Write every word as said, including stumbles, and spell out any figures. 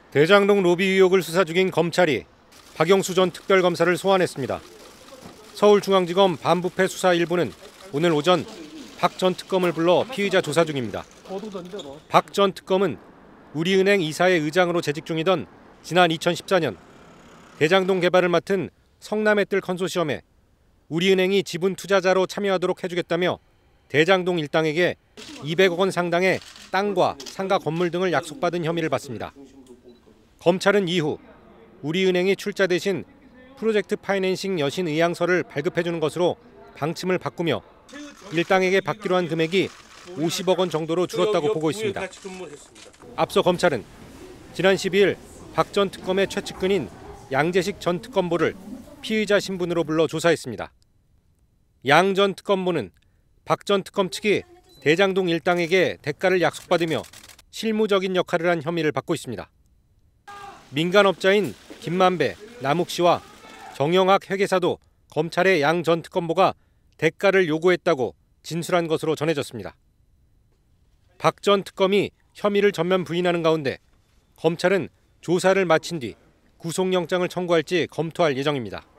대장동 로비 의혹을 수사 중인 검찰이 박영수 전 특별검사를 소환했습니다. 서울중앙지검 반부패 수사 일 부는 오늘 오전 박 전 특검을 불러 피의자 조사 중입니다. 박 전 특검은 우리은행 이사의 의장으로 재직 중이던 지난 이천십사 년 대장동 개발을 맡은 성남의 뜰 컨소시엄에 우리은행이 지분 투자자로 참여하도록 해주겠다며 대장동 일당에게 이백억 원 상당의 땅과 상가 건물 등을 약속받은 혐의를 받습니다. 검찰은 이후 우리은행이 출자 대신 프로젝트 파이낸싱 여신 의향서를 발급해주는 것으로 방침을 바꾸며 일당에게 받기로 한 금액이 오십억 원 정도로 줄었다고 보고 있습니다. 앞서 검찰은 지난 십이 일 박 전 특검의 최측근인 양재식 전 특검보를 피의자 신분으로 불러 조사했습니다. 양 전 특검보는 박 전 특검 측이 대장동 일당에게 대가를 약속받으며 실무적인 역할을 한 혐의를 받고 있습니다. 민간업자인 김만배, 남욱 씨와 정영학 회계사도 검찰의 양 전 특검보가 대가를 요구했다고 진술한 것으로 전해졌습니다. 박 전 특검이 혐의를 전면 부인하는 가운데 검찰은 조사를 마친 뒤 구속영장을 청구할지 검토할 예정입니다.